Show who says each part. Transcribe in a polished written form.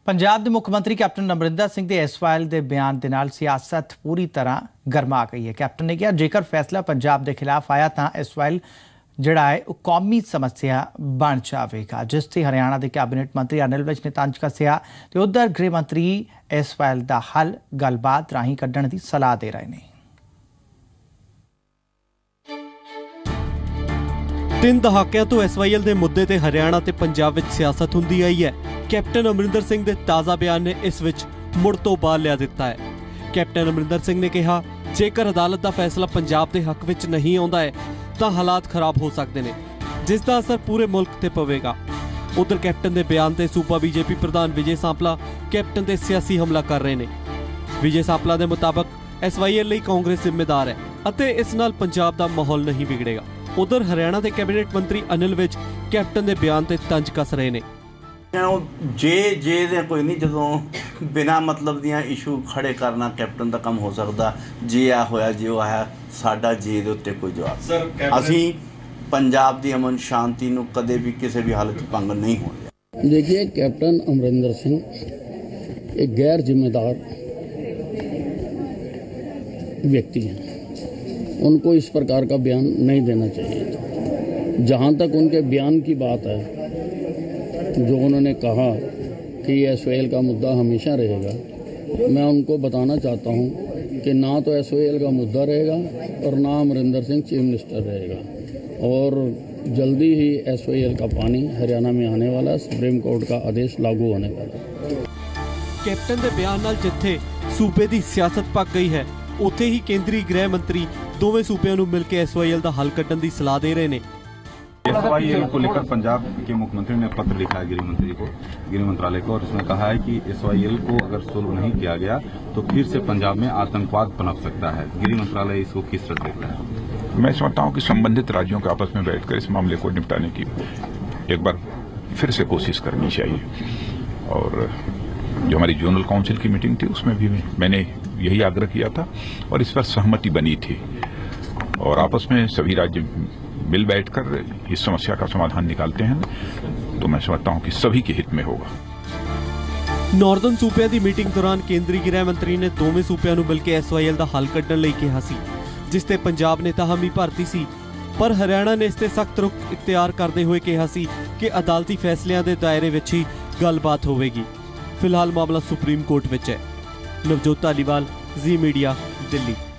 Speaker 1: पंजाब के मुख मंत्री कैप्टन अमरिंदर सिंह के इस फाइल के बयान के नाल सियासत पूरी तरह गरमा गई है। कैप्टन ने कहा जेकर फैसला पंजाब के खिलाफ आया तो इस फाइल जिहड़ा है कौमी समस्या बन जाएगा, जिससे हरियाणा के कैबिनेट मंत्री अनिल विज ने तंज कसया। तो उधर गृह मंत्री इस फाइल का हल गलबात राही कढ़ण की सलाह दे रहे हैं।
Speaker 2: 3 दहाकिਆਂ ਤੋਂ SYL ਦੇ ਮੁੱਦੇ ਤੇ ਹਰਿਆਣਾ ਤੇ ਪੰਜਾਬ ਵਿੱਚ ਸਿਆਸਤ ਹੁੰਦੀ ਆਈ ਹੈ। कैप्टन अमरिंदर सिंह ਦੇ ਤਾਜ਼ਾ ਬਿਆਨ ਨੇ ਇਸ ਵਿੱਚ ਮੁੜ ਤੋਂ ਬਾਲ ਲਿਆ ਦਿੱਤਾ ਹੈ। कैप्टन अमरिंदर सिंह ने कहा ਜੇਕਰ ਅਦਾਲਤ ਦਾ ਫੈਸਲਾ ਪੰਜਾਬ ਦੇ ਹੱਕ ਵਿੱਚ ਨਹੀਂ ਆਉਂਦਾ ਹੈ ਤਾਂ ਹਾਲਾਤ ਖਰਾਬ ਹੋ ਸਕਦੇ ਨੇ, ਜਿਸ ਦਾ ਅਸਰ ਪੂਰੇ ਮੁਲਕ ਤੇ ਪਵੇਗਾ। ਉਧਰ ਕੈਪਟਨ ਦੇ ਬਿਆਨ ਤੇ ਸੂਬਾ BJP ਪ੍ਰਧਾਨ ਵਿਜੇ ਸਾਂਪਲਾ ਕੈਪਟਨ ਤੇ ਸਿਆਸੀ ਹਮਲਾ ਕਰ ਰਹੇ ਨੇ। ਵਿਜੇ ਸਾਂਪਲਾ ਦੇ ਮੁਤਾਬਕ SYL ਲਈ ਕਾਂਗਰਸ ਜ਼ਿੰਮੇਦਾਰ ਹੈ ਅਤੇ ਇਸ ਨਾਲ ਪੰਜਾਬ ਦਾ ਮਾਹੌਲ ਨਹੀਂ ਵਿਗੜੇਗਾ। उधर हरियाणा के कैबिनेट मंत्री अनिल विज कैप्टन के बयान से तंज कस रहे हैं।
Speaker 3: जे कोई नहीं, जो बिना मतलब दियां इशू खड़े करना कैप्टन का काम हो सकता। जे आ होया जो आया साडा जे दे उत्ते कोई जवाब। असी पंजाब की अमन शांति नूं कदे भी किसी भी हालत भंग नहीं होने।
Speaker 4: देखिए, कैप्टन अमरिंदर सिंह एक गैर जिम्मेदार व्यक्ति हैं, उनको इस प्रकार का बयान नहीं देना चाहिए था। जहाँ तक उनके बयान की बात है, जो उन्होंने कहा कि SYL का मुद्दा हमेशा रहेगा, मैं उनको बताना चाहता हूँ कि ना तो SYL का मुद्दा रहेगा और ना अमरिंदर सिंह चीफ मिनिस्टर रहेगा। और जल्दी ही SYL का पानी हरियाणा में आने वाला, सुप्रीम कोर्ट का आदेश लागू होने वाला।
Speaker 2: कैप्टन के बयान नाल जिथे सूबे की सियासत पक गई है, उत्थे ही केंद्रीय गृह मंत्री दोवें सूबे नूं मिल के SYL का हल कड्ढण की सलाह दे रहे हैं।
Speaker 5: SYL को लेकर पंजाब के मुख्यमंत्री ने पत्र लिखा है गृह मंत्रालय को, और इसमें कहा है कि SYL को अगर सोल्व नहीं किया गया तो फिर से पंजाब में आतंकवाद पनप सकता है। गृह मंत्रालय इसको किस तरह देख रहा है?
Speaker 6: मैं समझता हूँ कि संबंधित राज्यों के आपस में बैठकर इस मामले को निपटाने की एक बार फिर से कोशिश करनी चाहिए। और जो हमारी जोनल काउंसिल की मीटिंग थी उसमें भी मैंने यही आग्रह किया था और इस पर सहमति बनी थी, और आपस में सभी राज्य मिल बैठकर इस समस्या का समाधान निकालते हैं तो मैं समझता हूं कि सभी के हित में होगा।
Speaker 2: नॉर्दर्न सूबे की मीटिंग दौरान केंद्रीय गृह मंत्री ने दोवें सूबे नूं मिल के SYL का हल कड्ढण लई कहा सी, जिस ते पंजाब ने तो हामी भरती सी, पर हरियाणा ने इस ते सख्त रुख इख्तियार करते हुए कहा सी कि अदालती फैसलियां दे दायरे विच ही गलबात होवेगी। फिलहाल मामला सुप्रीम कोर्ट विच है। नवजोत धालीवाल, जी मीडिया, दिल्ली।